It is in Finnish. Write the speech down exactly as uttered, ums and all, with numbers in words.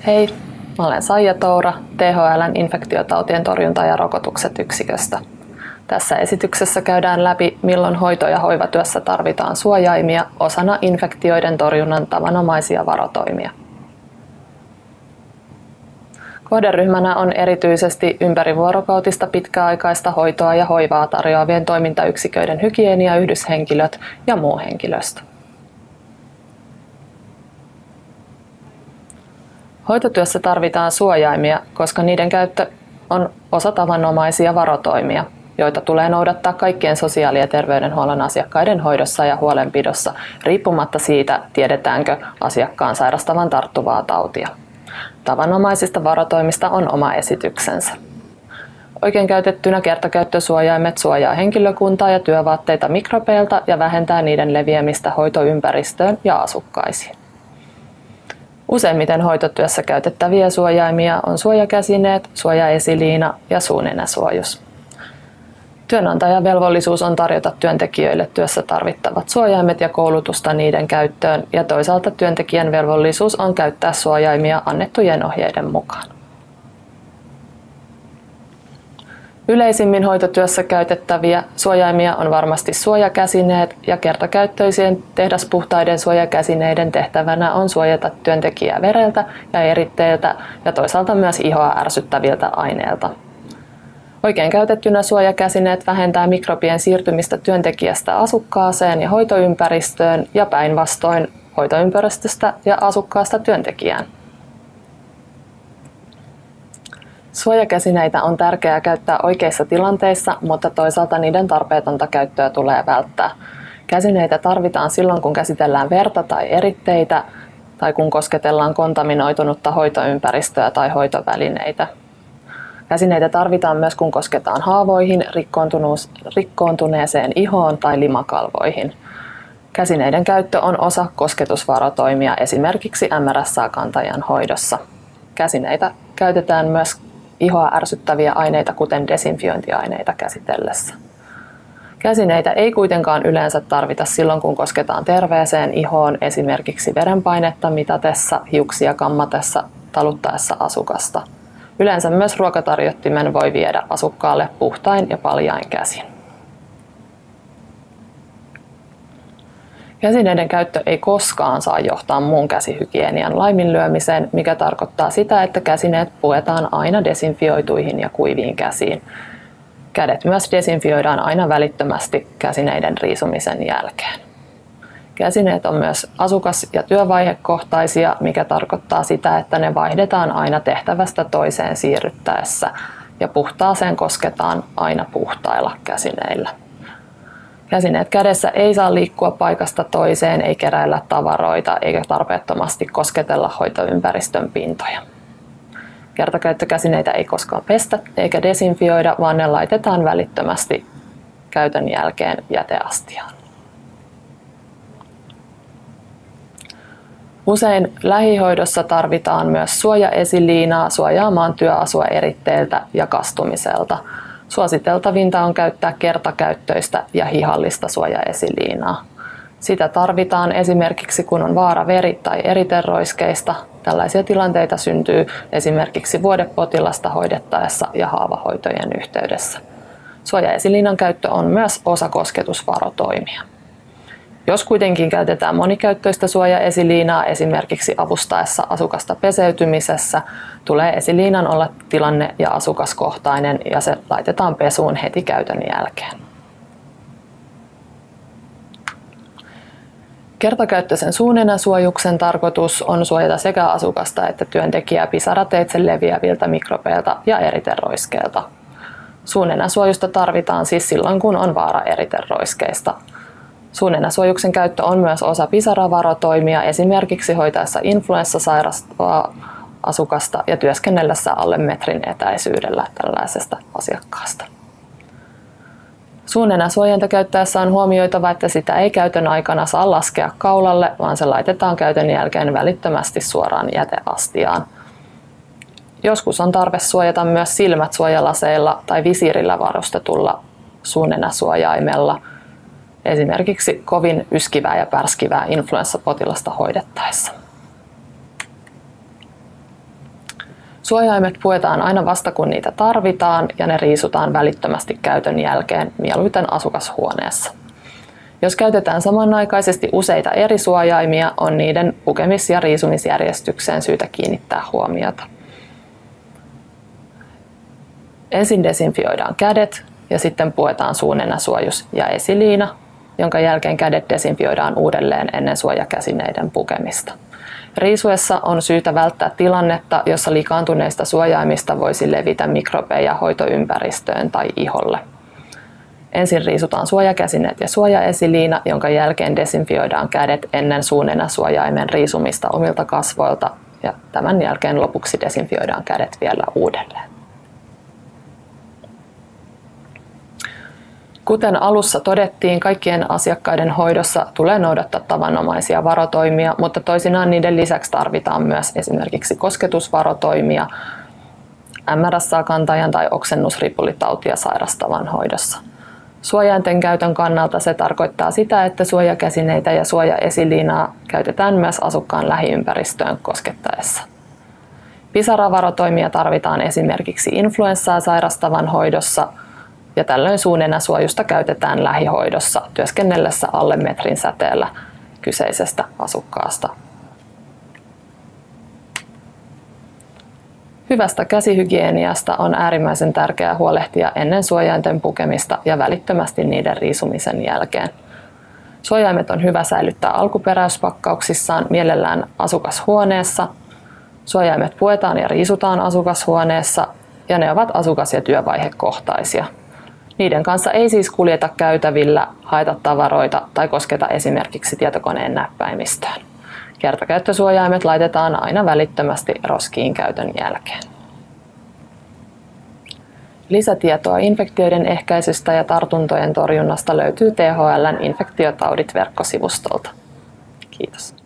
Hei, mä olen Saija Toura T H L:n infektiotautien torjunta- ja rokotukset yksiköstä. Tässä esityksessä käydään läpi, milloin hoito- ja hoivatyössä tarvitaan suojaimia osana infektioiden torjunnan tavanomaisia varotoimia. Kohderyhmänä on erityisesti ympärivuorokautista pitkäaikaista hoitoa ja hoivaa tarjoavien toimintayksiköiden hygieniayhdyshenkilöt ja muu henkilöstö. Hoitotyössä tarvitaan suojaimia, koska niiden käyttö on osa tavanomaisia varotoimia, joita tulee noudattaa kaikkien sosiaali- ja terveydenhuollon asiakkaiden hoidossa ja huolenpidossa, riippumatta siitä, tiedetäänkö asiakkaan sairastavan tarttuvaa tautia. Tavanomaisista varotoimista on oma esityksensä. Oikein käytettynä kertakäyttösuojaimet suojaa henkilökuntaa ja työvaatteita mikrobeilta ja vähentää niiden leviämistä hoitoympäristöön ja asukkaisiin. Useimmiten hoitotyössä käytettäviä suojaimia on suojakäsineet, suojaesiliina ja suunenäsuojus. Työnantajan velvollisuus on tarjota työntekijöille työssä tarvittavat suojaimet ja koulutusta niiden käyttöön, ja toisaalta työntekijän velvollisuus on käyttää suojaimia annettujen ohjeiden mukaan. Yleisimmin hoitotyössä käytettäviä suojaimia on varmasti suojakäsineet, ja kertakäyttöisien tehdaspuhtaiden suojakäsineiden tehtävänä on suojata työntekijää vereltä ja eritteiltä ja toisaalta myös ihoa ärsyttäviltä aineilta. Oikein käytettynä suojakäsineet vähentää mikrobien siirtymistä työntekijästä asukkaaseen ja hoitoympäristöön ja päinvastoin hoitoympäristöstä ja asukkaasta työntekijään. Suojakäsineitä on tärkeää käyttää oikeissa tilanteissa, mutta toisaalta niiden tarpeetonta käyttöä tulee välttää. Käsineitä tarvitaan silloin, kun käsitellään verta tai eritteitä tai kun kosketellaan kontaminoitunutta hoitoympäristöä tai hoitovälineitä. Käsineitä tarvitaan myös, kun kosketaan haavoihin, rikkoontuneeseen ihoon tai limakalvoihin. Käsineiden käyttö on osa kosketusvarotoimia esimerkiksi M R S A-kantajan hoidossa. Käsineitä käytetään myös ihoa ärsyttäviä aineita, kuten desinfiointiaineita käsitellessä. Käsineitä ei kuitenkaan yleensä tarvita silloin, kun kosketaan terveeseen ihoon, esimerkiksi verenpainetta mitatessa, hiuksia kammatessa, taluttaessa asukasta. Yleensä myös ruokatarjottimen voi viedä asukkaalle puhtain ja paljain käsin. Käsineiden käyttö ei koskaan saa johtaa muun käsihygienian laiminlyömiseen, mikä tarkoittaa sitä, että käsineet puetaan aina desinfioituihin ja kuiviin käsiin. Kädet myös desinfioidaan aina välittömästi käsineiden riisumisen jälkeen. Käsineet on myös asukas- ja työvaihekohtaisia, mikä tarkoittaa sitä, että ne vaihdetaan aina tehtävästä toiseen siirryttäessä ja puhtaaseen kosketaan aina puhtailla käsineillä. Käsineet kädessä ei saa liikkua paikasta toiseen, ei keräillä tavaroita eikä tarpeettomasti kosketella hoitoympäristön pintoja. Kertakäyttökäsineitä ei koskaan pestä eikä desinfioida, vaan ne laitetaan välittömästi käytön jälkeen jäteastiaan. Usein lähihoidossa tarvitaan myös suojaesiliinaa suojaamaan työasua eritteiltä ja kastumiselta. Suositeltavinta on käyttää kertakäyttöistä ja hihallista suojaesiliinaa. Sitä tarvitaan esimerkiksi kun on vaara veri- tai eriteroiskeista. Tällaisia tilanteita syntyy esimerkiksi vuodepotilasta hoidettaessa ja haavahoitojen yhteydessä. Suojaesiliinan käyttö on myös osa kosketusvarotoimia. Jos kuitenkin käytetään monikäyttöistä suojaesiliinaa esimerkiksi avustaessa asukasta peseytymisessä, tulee esiliinan olla tilanne- ja asukaskohtainen ja se laitetaan pesuun heti käytön jälkeen. Kertakäyttöisen suunenäsuojuksen tarkoitus on suojata sekä asukasta että työntekijää pisarateitse leviäviltä mikrobeilta ja eriteroiskeilta. Suunenäsuojusta tarvitaan siis silloin, kun on vaara eriteroiskeista. Suunenäsuojuksen käyttö on myös osa pisaravarotoimia, esimerkiksi hoitaessa influenssasairastua asukasta ja työskennellessä alle metrin etäisyydellä tällaisesta asiakkaasta. Suunenäsuojinta käyttäessä on huomioitava, että sitä ei käytön aikana saa laskea kaulalle, vaan se laitetaan käytön jälkeen välittömästi suoraan jäteastiaan. Joskus on tarve suojata myös silmät suojalaseilla tai visiirillä varustetulla suunenäsuojaimella, esimerkiksi kovin yskivää ja pärskivää influenssapotilasta hoidettaessa. Suojaimet puetaan aina vasta kun niitä tarvitaan ja ne riisutaan välittömästi käytön jälkeen, mieluiten asukashuoneessa. Jos käytetään samanaikaisesti useita eri suojaimia, on niiden pukemis- ja riisumisjärjestykseen syytä kiinnittää huomiota. Ensin desinfioidaan kädet ja sitten puetaan suunenäsuojus ja esiliina, jonka jälkeen kädet desinfioidaan uudelleen ennen suojakäsineiden pukemista. Riisuessa on syytä välttää tilannetta, jossa likaantuneista suojaimista voisi levitä mikrobeja hoitoympäristöön tai iholle. Ensin riisutaan suojakäsineet ja suojaesiliina, jonka jälkeen desinfioidaan kädet ennen suunenäsuojaimen riisumista omilta kasvoilta ja tämän jälkeen lopuksi desinfioidaan kädet vielä uudelleen. Kuten alussa todettiin, kaikkien asiakkaiden hoidossa tulee noudattaa tavanomaisia varotoimia, mutta toisinaan niiden lisäksi tarvitaan myös esimerkiksi kosketusvarotoimia M R S A-kantajan tai oksennusripulitautia sairastavan hoidossa. Suojainten käytön kannalta se tarkoittaa sitä, että suojakäsineitä ja suojaesiliinaa käytetään myös asukkaan lähiympäristöön koskettaessa. Pisaravarotoimia tarvitaan esimerkiksi influenssaa sairastavan hoidossa, ja tällöin suunenäsuojusta käytetään lähihoidossa työskennellessä alle metrin säteellä kyseisestä asukkaasta. Hyvästä käsihygieniasta on äärimmäisen tärkeää huolehtia ennen suojainten pukemista ja välittömästi niiden riisumisen jälkeen. Suojaimet on hyvä säilyttää alkuperäyspakkauksissaan mielellään asukashuoneessa. Suojaimet puetaan ja riisutaan asukashuoneessa ja ne ovat asukas- ja työvaihekohtaisia. Niiden kanssa ei siis kuljeta käytävillä, haeta tavaroita tai kosketa esimerkiksi tietokoneen näppäimistöön. Kertakäyttösuojaimet laitetaan aina välittömästi roskiin käytön jälkeen. Lisätietoa infektioiden ehkäisystä ja tartuntojen torjunnasta löytyy T H L:n infektiotaudit-verkkosivustolta. Kiitos.